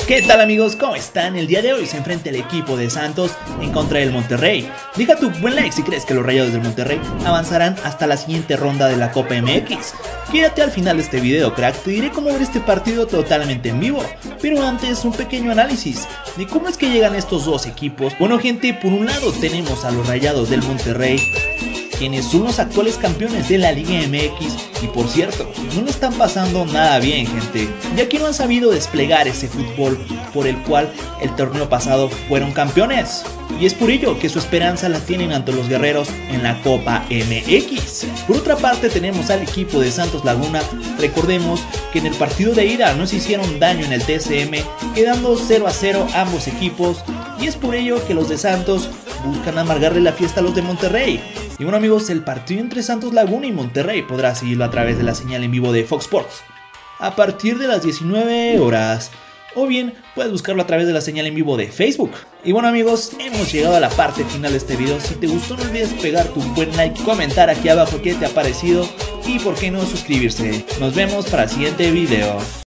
¿Qué tal amigos? ¿Cómo están? El día de hoy se enfrenta el equipo de Santos en contra del Monterrey. Deja tu buen like si crees que los Rayados del Monterrey avanzarán hasta la siguiente ronda de la Copa MX. Quédate al final de este video, crack, te diré cómo ver este partido totalmente en vivo. Pero antes un pequeño análisis de cómo es que llegan estos dos equipos. Bueno gente, por un lado tenemos a los Rayados del Monterrey, quienes son los actuales campeones de la Liga MX y por cierto, no le están pasando nada bien gente, ya que no han sabido desplegar ese fútbol por el cual el torneo pasado fueron campeones. Y es por ello que su esperanza la tienen ante los guerreros en la Copa MX. Por otra parte tenemos al equipo de Santos Laguna. Recordemos que en el partido de ida no se hicieron daño en el TSM, quedando 0-0 ambos equipos, y es por ello que los de Santos buscan amargarle la fiesta a los de Monterrey. Y bueno amigos, el partido entre Santos Laguna y Monterrey podrás seguirlo a través de la señal en vivo de Fox Sports a partir de las 19 horas. O bien puedes buscarlo a través de la señal en vivo de Facebook. Y bueno amigos, hemos llegado a la parte final de este video. Si te gustó no olvides pegar tu buen like, comentar aquí abajo qué te ha parecido y por qué no suscribirse. Nos vemos para el siguiente video.